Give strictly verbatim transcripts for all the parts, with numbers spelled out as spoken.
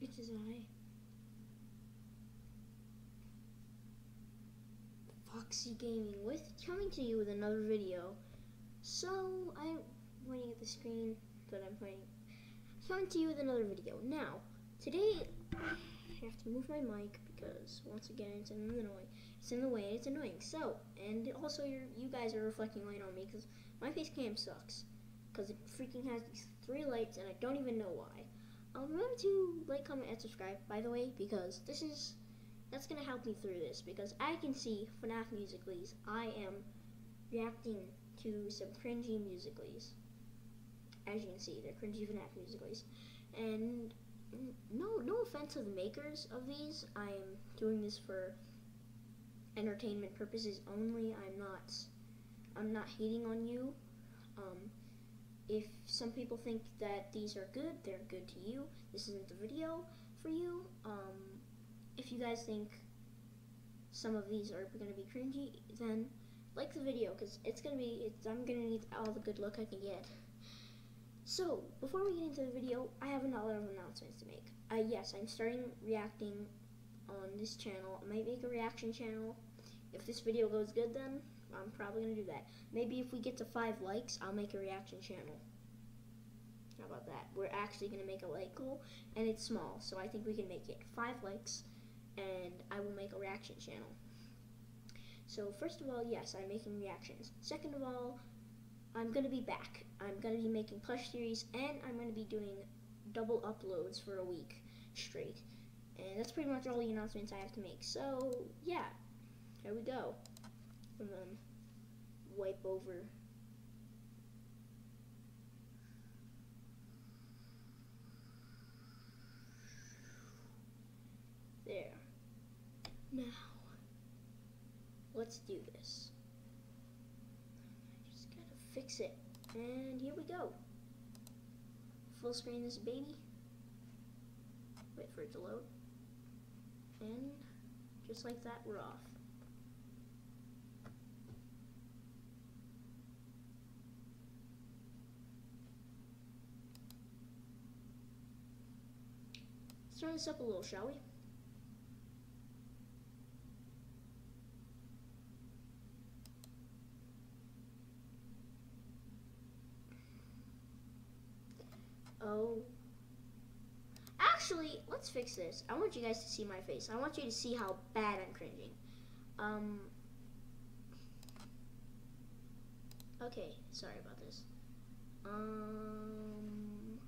It is I, Foxy Gaming, with coming to you with another video. So I'm pointing at the screen, but I'm pointing coming to you with another video. Now, today I have to move my mic because once again it's in the noise. It's in the way and it's annoying. So, and also you're, you guys are reflecting light on me because my face cam sucks. Because it freaking has these three lights and I don't even know why. Um, remember to like, comment, and subscribe, by the way, because this is, that's going to help me through this. Because I can see FNAF Musicallys. I am reacting to some cringy Musicallys. As you can see, they're cringy FNAF Musicallys. And no, no offense to the makers of these. I am doing this for entertainment purposes only. I'm not, I'm not hating on you. Um, if some people think that these are good, they're good to you. This isn't the video for you. Um, if you guys think some of these are going to be cringy, then like the video because it's going to be. It's, I'm going to need all the good luck I can get. So before we get into the video, I have a lot of announcements to make. Uh, yes, I'm starting reacting on this channel. I might make a reaction channel. If this video goes good, then I'm probably going to do that. Maybe if we get to five likes, I'll make a reaction channel. How about that? We're actually going to make a like goal, and it's small, so I think we can make it five likes, and I will make a reaction channel. So first of all, yes, I'm making reactions. Second of all, I'm going to be back. I'm going to be making plush series, and I'm going to be doing double uploads for a week straight. And that's pretty much all the announcements I have to make. So, yeah, here we go. And then wipe over. There. Now, let's do this. I just gotta fix it. And here we go. Full screen this baby. Wait for it to load. And just like that, we're off. Let's turn this up a little, shall we? Oh. Actually, let's fix this. I want you guys to see my face. I want you to see how bad I'm cringing. Um. Okay, sorry about this. Um.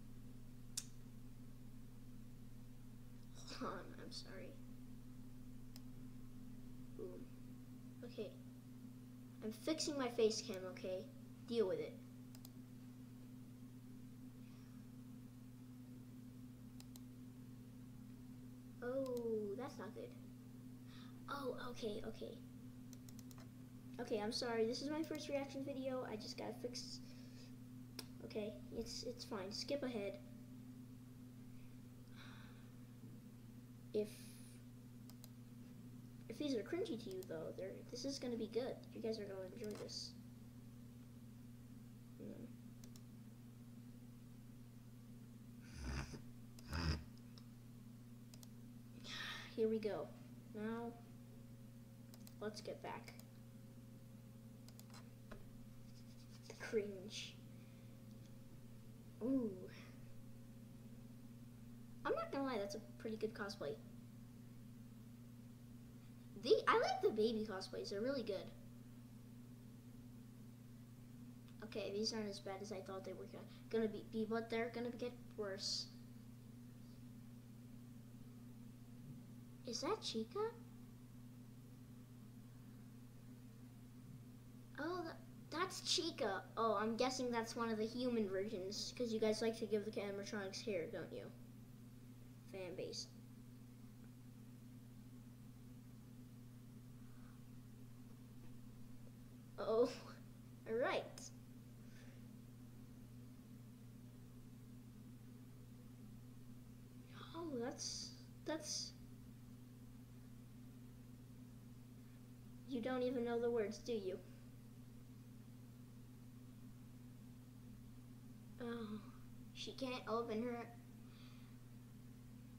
Hold on, I'm sorry. Boom. Okay. I'm fixing my face cam, okay? Deal with it. Oh, that's not good. Oh, okay, okay. Okay, I'm sorry. This is my first reaction video. I just gotta fix. Okay, it's it's fine. Skip ahead. If if these are cringy to you, though, they're this is gonna be good. You guys are gonna enjoy this. Mm. Here we go. Now, let's get back. The cringe. Ooh. I'm not gonna lie, that's a pretty good cosplay. The I like the baby cosplays, they're really good. Okay, these aren't as bad as I thought they were gonna be, be but they're gonna get worse. Is that Chica? Oh, that, that's Chica. Oh, I'm guessing that's one of the human versions, because you guys like to give the animatronics hair, don't you? Fan base. Oh, alright. Oh, that's, that's... You don't even know the words, do you? Oh, she can't open her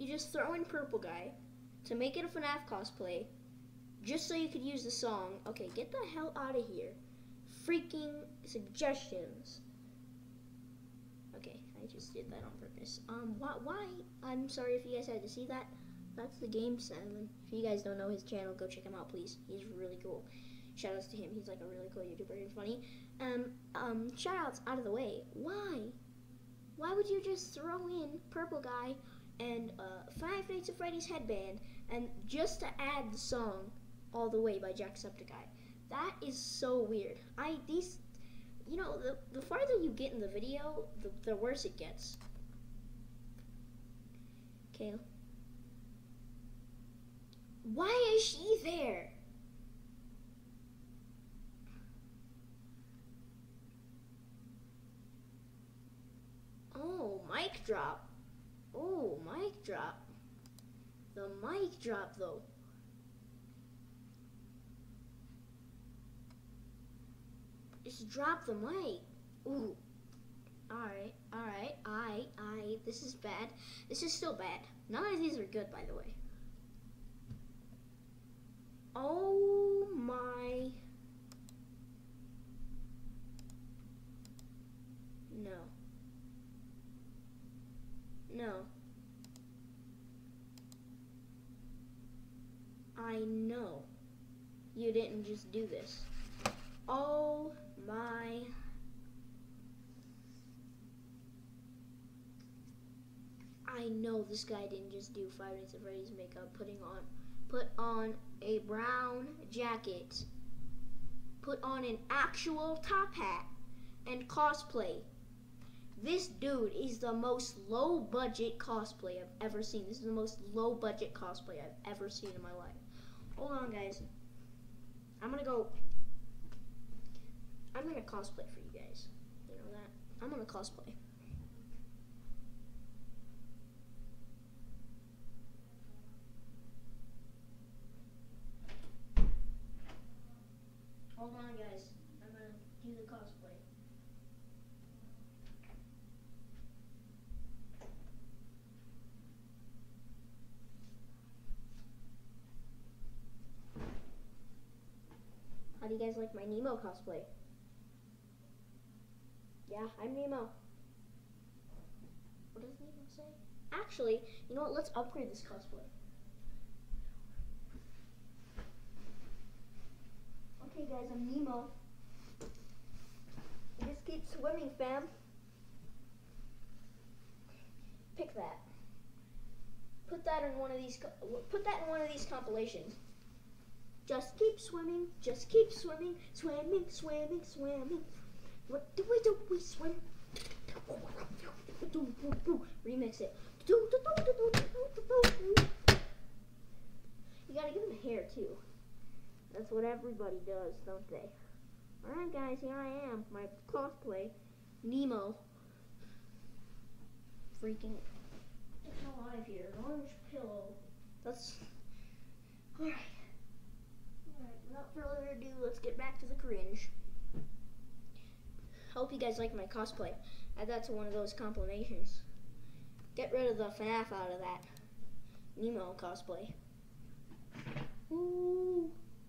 You just throw in Purple Guy to make it a FNAF cosplay, just so you could use the song. Okay, get the hell out of here. Freaking suggestions. Okay, I just did that on purpose. Um, why, why? I'm sorry if you guys had to see that. That's the Game Seven. If you guys don't know his channel, go check him out, please. He's really cool. Shoutouts to him. He's like a really cool YouTuber and funny. Um, um, shoutouts out of the way. Why? Why would you just throw in Purple Guy and uh, Five Nights at Freddy's Headband and just to add the song All the Way by Jacksepticeye? That is so weird. I these, you know, the the farther you get in the video, the, the worse it gets. Okay. Why is she there? Oh, mic drop. Oh, mic drop. The mic drop, though. Just drop the mic. Ooh. Alright, alright, I, I, this is bad. This is still bad. None of these are good, by the way. Oh my. No. No. I know you didn't just do this. Oh my. I know this guy didn't just do Five Nights at Freddy's makeup, putting on, put on a brown jacket, put on an actual top hat, and cosplay. This dude is the most low budget cosplay I've ever seen. This is the most low budget cosplay I've ever seen in my life. Hold on, guys. I'm gonna go. I'm gonna cosplay for you guys. You know that? I'm gonna cosplay. Hold on, guys. I'm gonna do the cosplay. How do you guys like my Nemo cosplay? Yeah, I'm Nemo. What does Nemo say? Actually, you know what? Let's upgrade this cosplay. Okay, guys, I'm Nemo. Just keep swimming, fam. Pick that. Put that in one of these. Put that in one of these compilations. Just keep swimming. Just keep swimming. Swimming, swimming, swimming. What do we do? We swim. Remix it. You gotta give him hair too. That's what everybody does, don't they? Alright guys, here I am, my cosplay, Nemo. Freaking, get the hell out of here, an orange pillow. That's, alright. Alright, without further ado, let's get back to the cringe. Hope you guys like my cosplay. Add that to one of those compilations. Get rid of the FNAF out of that Nemo cosplay. Ooh.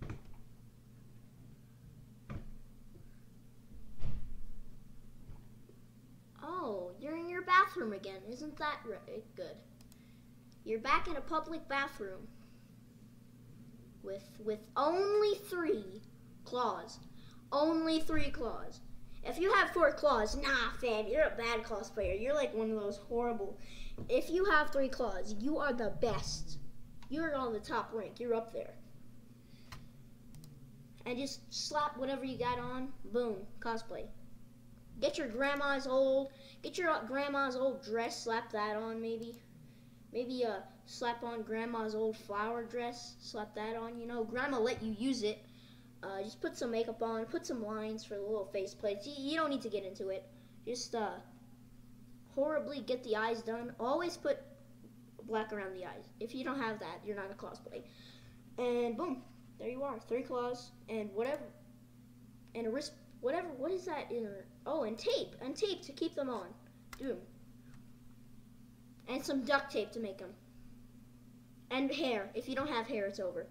Oh, you're in your bathroom again. Isn't that right? Good? You're back in a public bathroom with with only three claws. Only three claws. If you have four claws, nah, fam, you're a bad cosplayer. You're like one of those horrible. If you have three claws, you are the best. You're on the top rank. You're up there. And just slap whatever you got on. Boom, cosplay. Get your grandma's old, get your grandma's old dress, slap that on maybe. Maybe uh, slap on grandma's old flower dress, slap that on, you know. Grandma let you use it. Uh, just put some makeup on, put some lines for the little face plates. You, you don't need to get into it. Just uh, horribly get the eyes done. Always put black around the eyes. If you don't have that, you're not a cosplay. And boom, there you are. Three claws and whatever, and a wrist. Whatever, what is that in there? Oh, and tape, and tape to keep them on. Doom. And some duct tape to make them. And hair. If you don't have hair, it's over.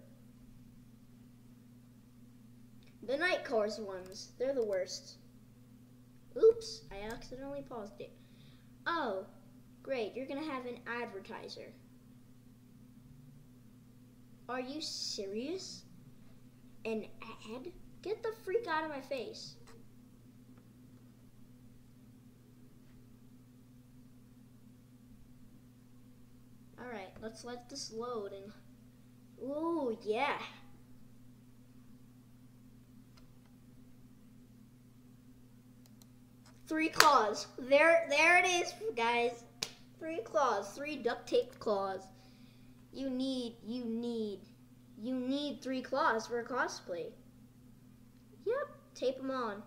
The night cars ones, they're the worst. Oops, I accidentally paused it. Oh, great, you're gonna have an advertiser. Are you serious? An ad? Get the freak out of my face. Alright, let's let this load and... Ooh, yeah. Three claws. There, there it is, guys. Three claws. Three duct taped claws. You need, you need, you need three claws for a cosplay. Yep, tape them on.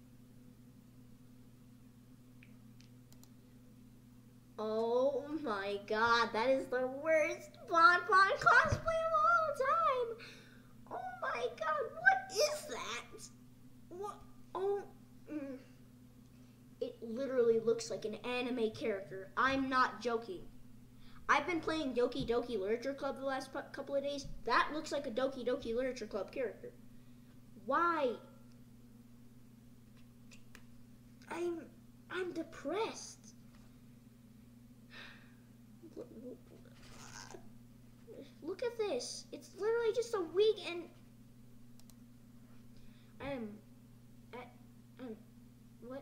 Oh my god, that is the worst Bonbon cosplay of all time. Oh my god, what is that? What? Oh. Mm. It literally looks like an anime character. I'm not joking. I've been playing Doki Doki Literature Club the last couple of days. That looks like a Doki Doki Literature Club character. Why? I'm I'm depressed. Look at this. It's literally just a wig and um I, um what?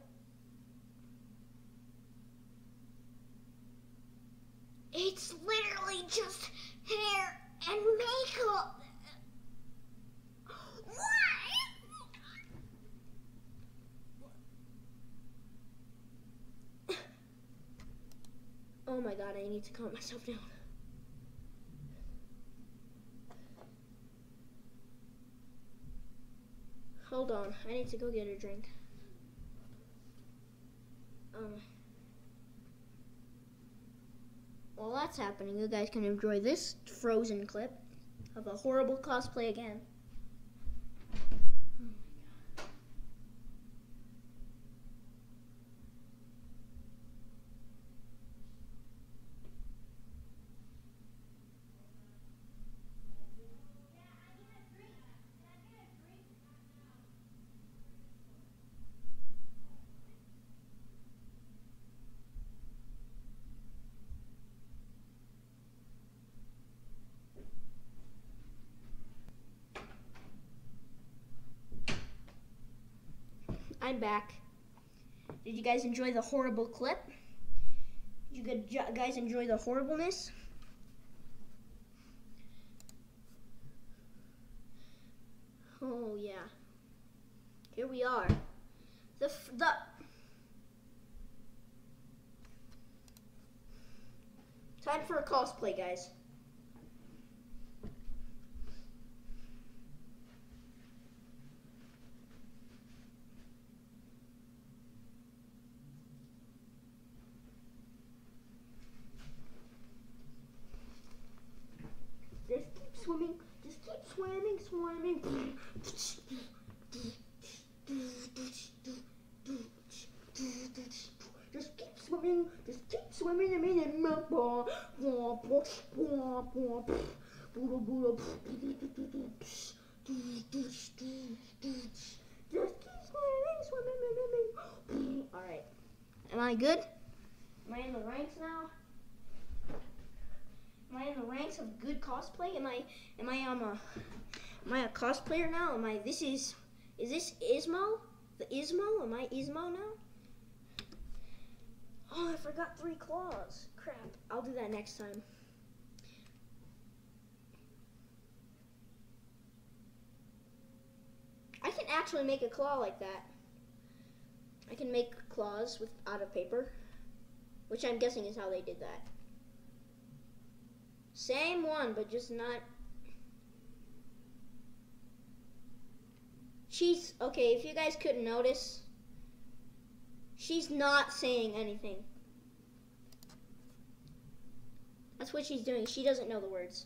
It's literally just hair and makeup. What? Oh my god, I need to calm myself down. Hold on, I need to go get a drink. Um... While that's happening, you guys can enjoy this Frozen clip of a horrible cosplay again. I'm back. Did you guys enjoy the horrible clip? Did you guys enjoy the horribleness? Oh yeah. Here we are. The the time for a cosplay, guys. Just keep swimming. Just keep swimming, swimming. Just keep swimming. Just keep swimming. I mean, just keep swimming, swimming. All right. Am I good? Am I in the ranks now? Am I in the ranks of good cosplay? Am I am I um a am I a cosplayer now? Am I this is is this Ismo? The Ismo? Am I Ismo now? Oh, I forgot three claws. Crap. I'll do that next time. I can actually make a claw like that. I can make claws with out of paper, which I'm guessing is how they did that. Same one, but just not. She's, okay, if you guys couldn't notice, she's not saying anything. That's what she's doing. She doesn't know the words.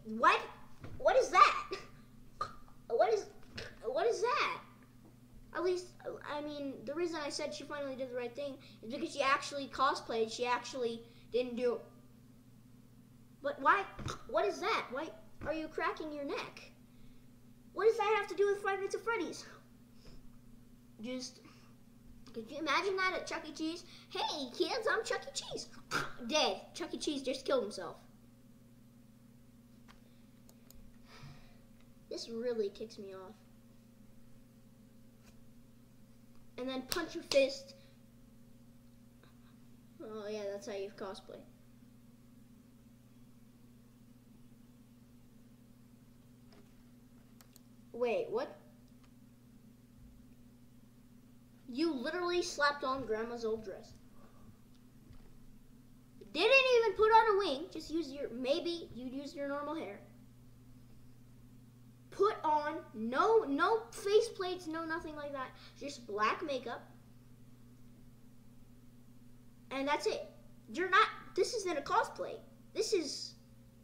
what? What is that? What is, what is that? At least, I mean, the reason I said she finally did the right thing is because she actually cosplayed. She actually didn't do. But why? What is that? Why are you cracking your neck? What does that have to do with Five Nights at Freddy's? Just, could you imagine that at Chuck E. Cheese? Hey kids, I'm Chuck E. Cheese. Dead. Chuck E. Cheese just killed himself. This really ticks me off. And then punch your fist. Oh yeah, that's how you cosplay. Wait, what? You literally slapped on Grandma's old dress. Didn't even put on a wing. Just use your, maybe you'd use your normal hair. Put on no, no face plates, no nothing like that. Just black makeup. And that's it. You're not, this isn't a cosplay. This is,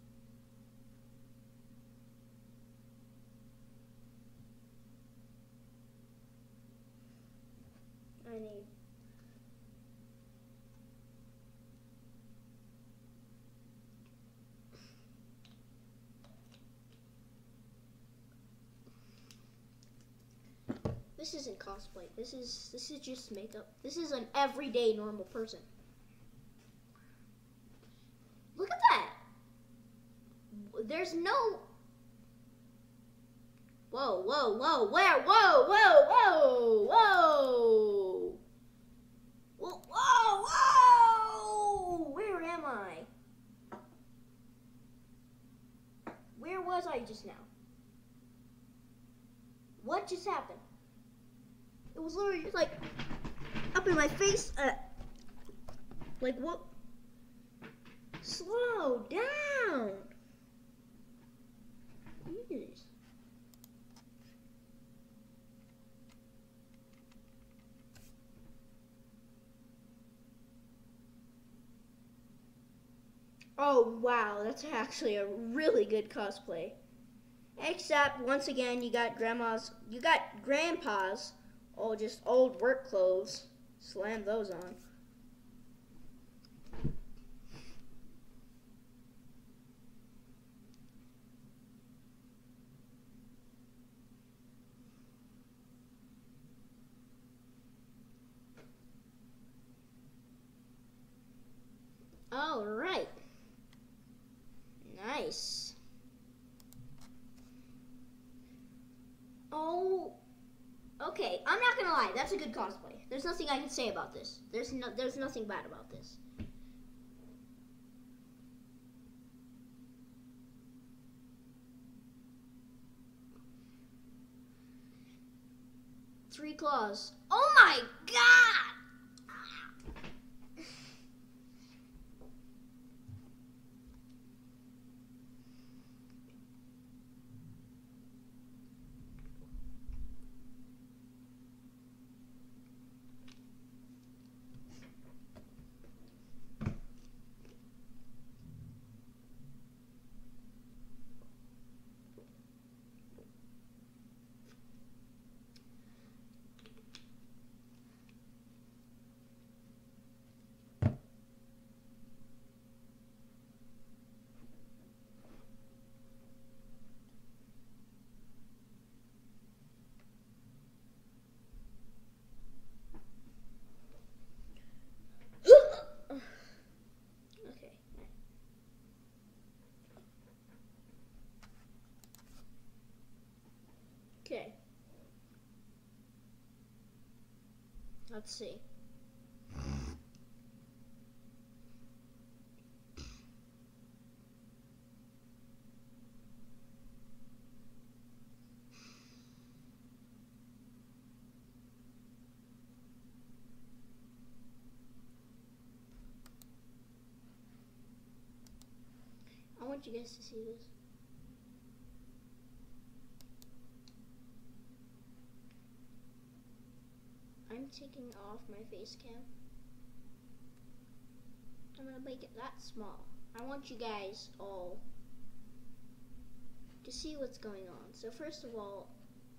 I need. This isn't cosplay. This is this is just makeup. This is an everyday normal person. Look at that. There's no. Whoa, whoa, whoa, where, whoa, whoa, whoa, whoa. Whoa, whoa, whoa. Where am I? Where was I just now? What just happened? It was literally just like up in my face. Uh, like what? Slow down. Jeez. Oh wow, that's actually a really good cosplay. Except once again, you got grandma's, you got grandpa's. Oh, just old work clothes. Slam those on. All right. Nice. Oh. Okay, I'm not gonna lie. That's a good cosplay. There's nothing I can say about this. There's no, there's nothing bad about this. Three claws. Oh my god! Okay. Let's see. I want you guys to see this. I'm taking off my face cam. I'm gonna make it that small. I want you guys all to see what's going on. So first of all,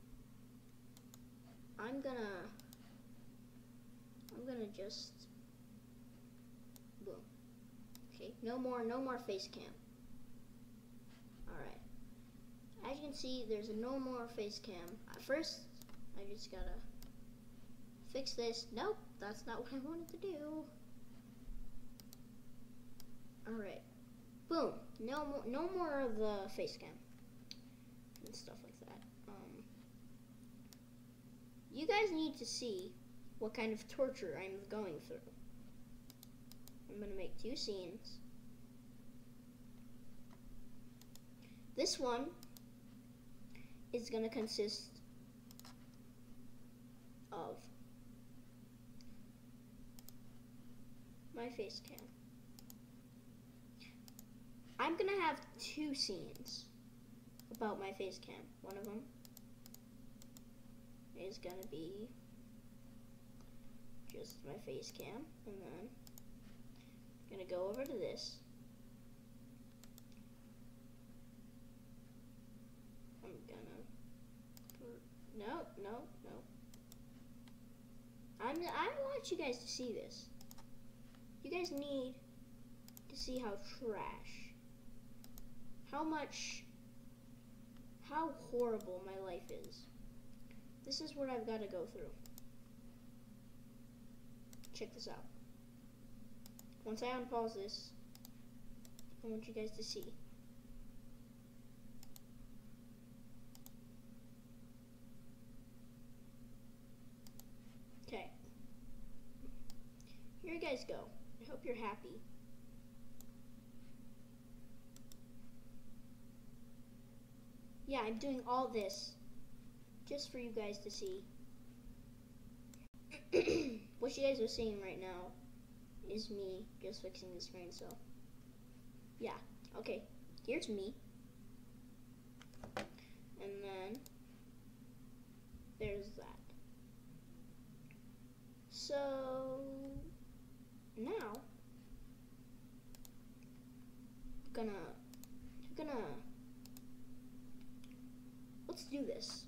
I'm gonna I'm gonna just boom. Okay, no more no more face cam. Alright. As you can see, there's a no more face cam. At first, I just gotta fix this. Nope, that's not what I wanted to do. Alright. Boom. No more no more of the face cam and stuff like that. Um You guys need to see what kind of torture I'm going through. I'm gonna make two scenes. This one is gonna consist of my face cam. I'm gonna have two scenes about my face cam. One of them is gonna be just my face cam, and then I'm gonna go over to this. I'm gonna no, no, no. I'm I want you guys to see this. You guys need to see how trash, how much, how horrible my life is. This is what I've got to go through. Check this out. Once I unpause this, I want you guys to see. Okay. Here you guys go. I hope you're happy. Yeah, I'm doing all this just for you guys to see. What you guys are seeing right now is me just fixing the screen, so yeah. Okay, here's me. And then there's that. So now I'm gonna I'm gonna let's do this.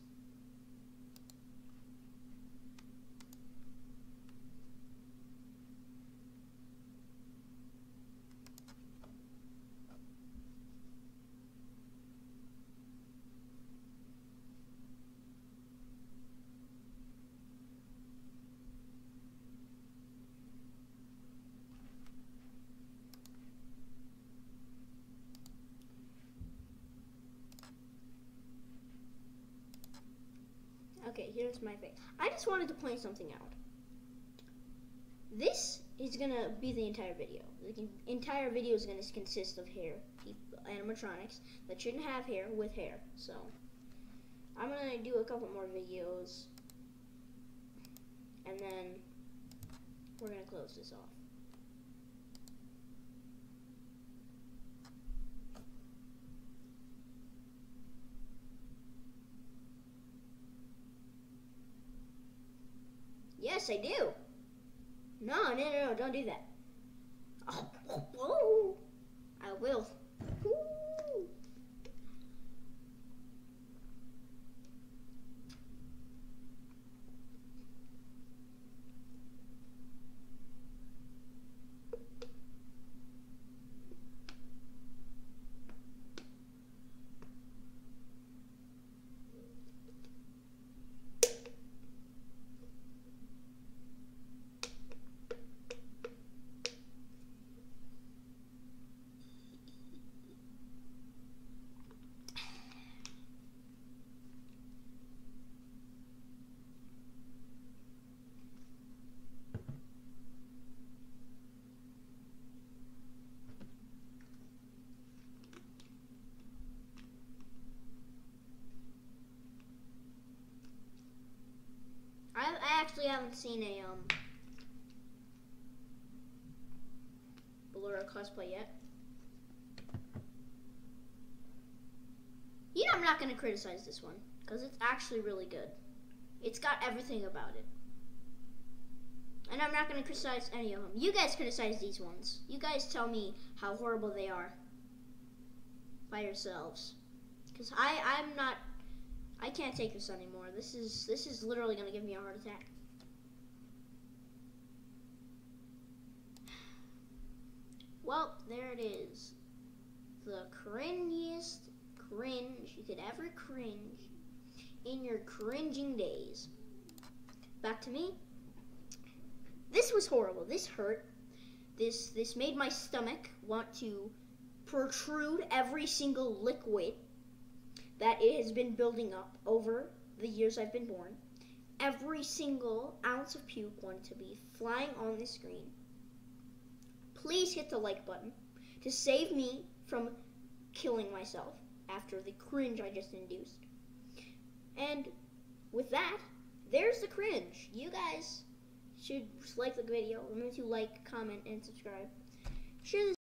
Okay, here's my thing. I just wanted to point something out. This is gonna be the entire video. The entire video is gonna consist of hair, people, animatronics that shouldn't have hair with hair. So I'm gonna do a couple more videos, and then we're gonna close this off. Yes, I do. No, no, no, no, don't do that. Oh, oh, oh. I will. Ooh. I, I actually haven't seen a um Ballora cosplay yet. You know, I'm not going to criticize this one because it's actually really good. It's got everything about it. And I'm not going to criticize any of them. You guys criticize these ones. You guys tell me how horrible they are by yourselves. because I I'm not I can't take this anymore. This is this is literally gonna give me a heart attack. Well, there it is. The cringiest cringe you could ever cringe in your cringing days. Back to me. This was horrible. This hurt. This this made my stomach want to protrude every single liquid that it has been building up over the years I've been born. Every single ounce of puke wanted to be flying on the screen. Please hit the like button to save me from killing myself after the cringe I just induced. And with that, there's the cringe. You guys should like the video. Remember to like, comment, and subscribe. Share this